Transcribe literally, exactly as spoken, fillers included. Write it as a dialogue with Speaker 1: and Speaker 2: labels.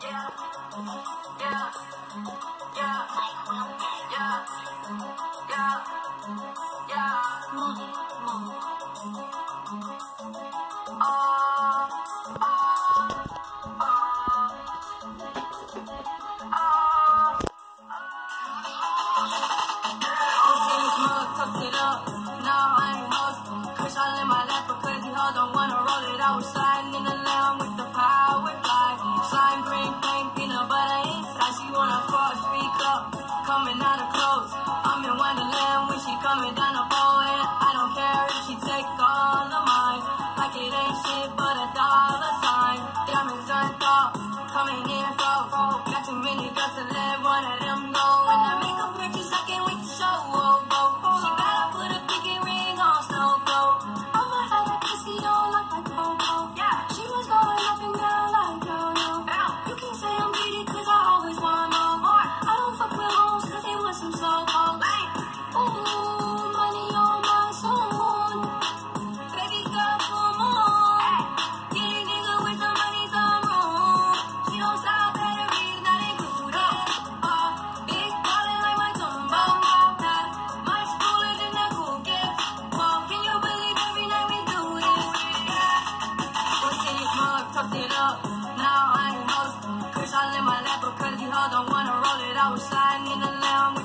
Speaker 1: Yeah, yeah, yeah, yeah, yeah, yeah. Money, money. Oh, oh, oh, oh. Tucked it up. Now I ain't hustling. Chris all in my lap because he hard don't wanna roll it. I was sliding in the lamb with the power glide. Slime green, plain peanut butter ink. Now she wanna fall, speak up. Coming out of clothes. I'm in Wonderland when she coming down the pole. And I don't care if she take all of mine. Like it ain't shit but a dollar sign. Diamonds unthought. Coming in froze. Got too many girls to let one of them go. When I make a purchase, I can't wait to show. Oh, oh. She better put a pinky ring on Snow Globe. I'ma have a pussy on like my Coco. Yeah. She was going up and down like yo-yo. You can say I'm greedy cause I always want more. I don't fuck with hoes cause they want some so-called. Ooh, money on my soul. Baby girl, come on. Get a nigga with some money, some room. She don't stop batteries, not included. Uh, big ballin' like my Tumbo. That much cooler than the cool gift. Well, can you believe every night we do this? Yeah. What's in your mug, tucked it up. Now I ain't hustling. Chris all in my lap because he hard don't wanna roll it. I was sliding in the lamb with